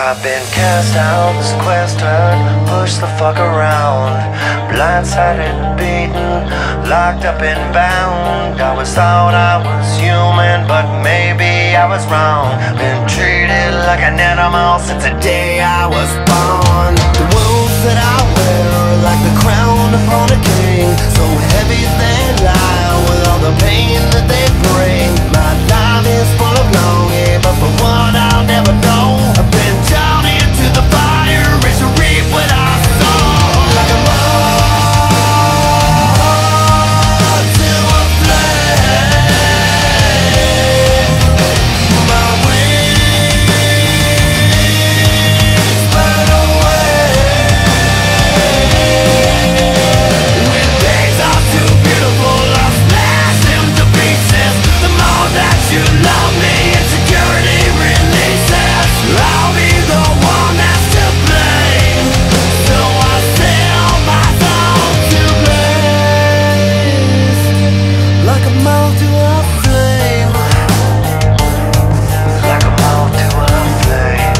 I've been cast out, sequestered, pushed the fuck around, blindsided, beaten, locked up and bound. I was thought I was human, but maybe I was wrong. Been treated like an animal since the day I was born. The wounds that I wear are like the crown upon a king, so heavy they lie with all the pain that they bring. My life is full of longing, but for what I'll never know. I've been down into the fire, ready to reap what I sow. Like a moth to a flame, my wings burn away. When days are too beautiful, I'll smash them to pieces. The more that you love me, insecurity releases. I'll be the one that's to blame, so I sell my soul to blaze. Like a moth to a flame, like a moth to a flame.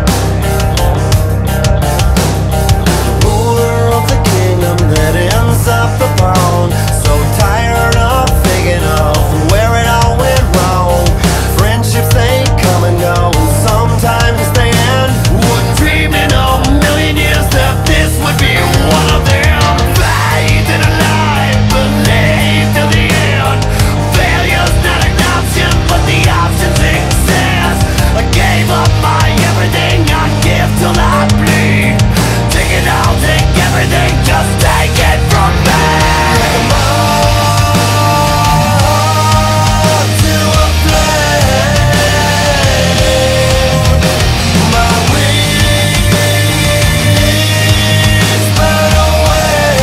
Ruler of the kingdom that ends up the bone. So tired of thinking of where it all went wrong. Friendships they come and go, and sometimes they end. Wouldn't dream in a million years that this would be one of them. Faith in a life, believe till the end. Failure's not an option, but the options exist. I gave up my everything, I give till I bleed. Take it all, take everything, just take it from me. Like a moth to a flame, my wings burn away.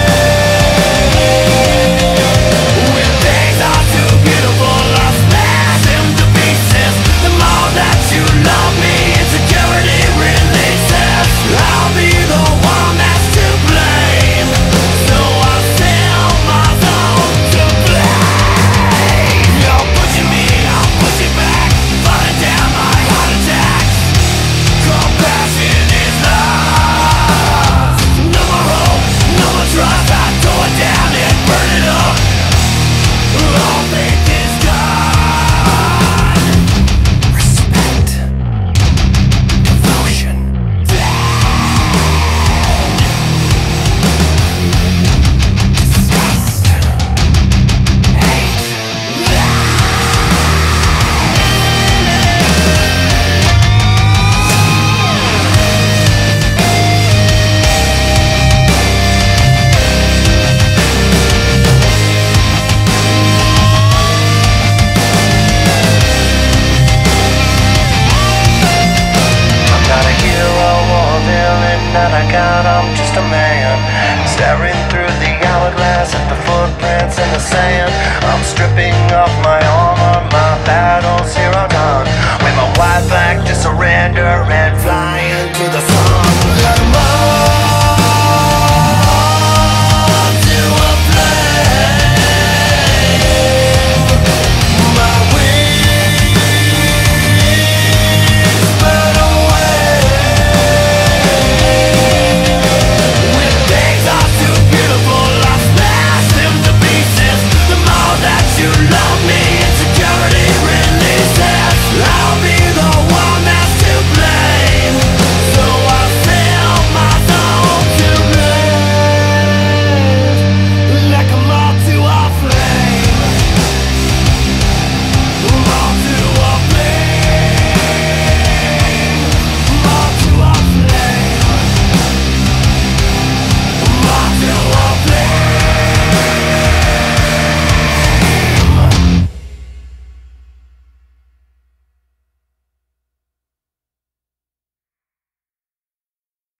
When things are too beautiful, I'll smash them to pieces. The more that you love me, insecurity releases. I'll be the one that's to blame, so I'll sell my soul to blame. You're pushing me, I'll push it back, falling down my heart attack. Compassion is lost. No more hope, no more trust. I tore it down and burn it up. All faith is gone. Respect, devotion, disgust, hate. I'm not a hero or a villain, not a god, I'm just a man. Staring through the hourglass at the footprints in the sand. I'm stripping off my armor, my battles here are done. With my white flag to surrender